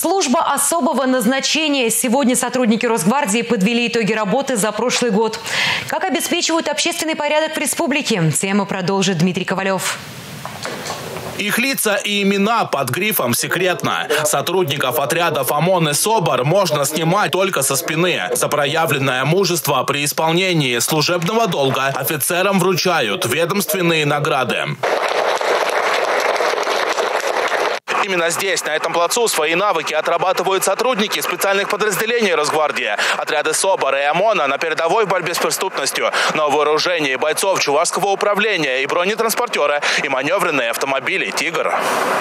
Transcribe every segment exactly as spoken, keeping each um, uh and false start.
Служба особого назначения. Сегодня сотрудники Росгвардии подвели итоги работы за прошлый год. Как обеспечивают общественный порядок в республике? Тему продолжит Дмитрий Ковалев. Их лица и имена под грифом «Секретно». Сотрудников отрядов ОМОН и СОБР можно снимать только со спины. За проявленное мужество при исполнении служебного долга офицерам вручают ведомственные награды. Именно здесь, на этом плацу, свои навыки отрабатывают сотрудники специальных подразделений Росгвардии. Отряды СОБР и ОМОНа на передовой в борьбе с преступностью. На вооружении бойцов Чувашского управления и бронетранспортеры, и маневренные автомобили «Тигр».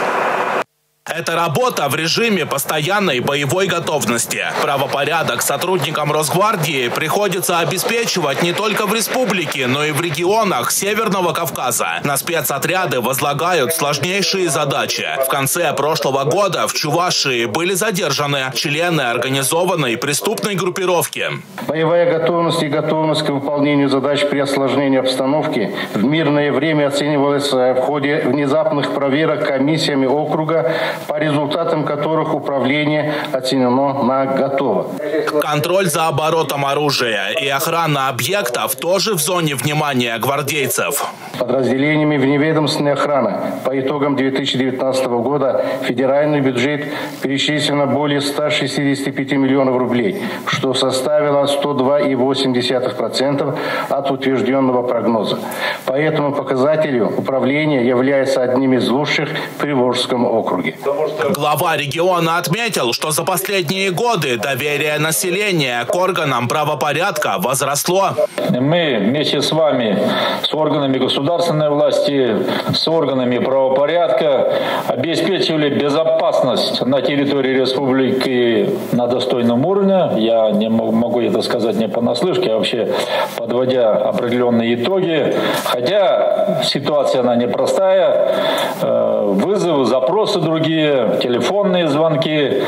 Это работа в режиме постоянной боевой готовности. Правопорядок сотрудникам Росгвардии приходится обеспечивать не только в республике, но и в регионах Северного Кавказа. На спецотряды возлагают сложнейшие задачи. В конце прошлого года в Чувашии были задержаны члены организованной преступной группировки. Боевая готовность и готовность к выполнению задач при осложнении обстановки в мирное время оценивалась в ходе внезапных проверок комиссиями округа, по результатам которых управление оценено на готово. Контроль за оборотом оружия и охрана объектов тоже в зоне внимания гвардейцев. Подразделениями вневедомственной охраны по итогам две тысячи девятнадцатого года в федеральный бюджет перечислено более ста шестидесяти пяти миллионов рублей, что составило сто два и восемь десятых процента от утвержденного прогноза. По этому показателю управление является одним из лучших в Приволжском округе. Глава региона отметил, что за последние годы доверие населения к органам правопорядка возросло. Мы вместе с вами, с органами государственной власти, с органами правопорядка обеспечивали безопасность на территории республики на достойном уровне. Я не могу это сказать не понаслышке, а вообще подводя определенные итоги. Хотя ситуация она непростая, вызовы, запросы другие, телефонные звонки.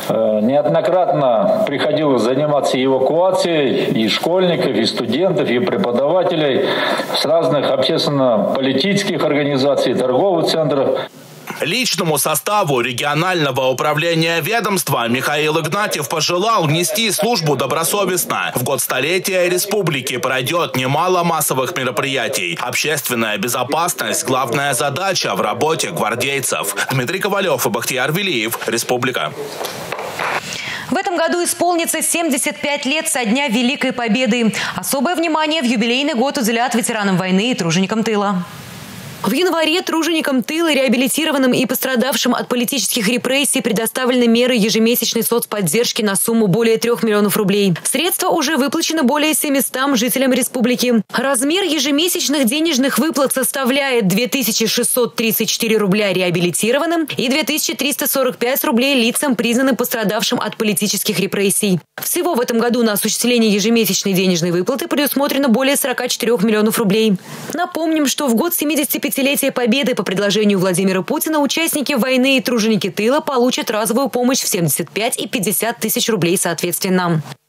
Неоднократно приходилось заниматься эвакуацией и школьников, и студентов, и преподавателей с разных общественно-политических организаций, торговых центров. Личному составу регионального управления ведомства Михаил Игнатьев пожелал нести службу добросовестно. В год столетия республики пройдет немало массовых мероприятий. Общественная безопасность – главная задача в работе гвардейцев. Дмитрий Ковалев и Бахтияр Велиев. Республика. В этом году исполнится семьдесят пять лет со дня Великой Победы. Особое внимание в юбилейный год уделят ветеранам войны и труженикам тыла. В январе труженикам тыла, реабилитированным и пострадавшим от политических репрессий предоставлены меры ежемесячной соцподдержки на сумму более трех миллионов рублей. Средства уже выплачены более семистам жителям республики. Размер ежемесячных денежных выплат составляет две тысячи шестьсот тридцать четыре рубля реабилитированным и две тысячи триста сорок пять рублей лицам, признанным пострадавшим от политических репрессий. Всего в этом году на осуществление ежемесячной денежной выплаты предусмотрено более сорока четырёх миллионов рублей. Напомним, что в год семидесятипятилетия Победы по предложению Владимира Путина участники войны и труженики тыла получат разовую помощь в семьдесят пять и пятьдесят тысяч рублей соответственно.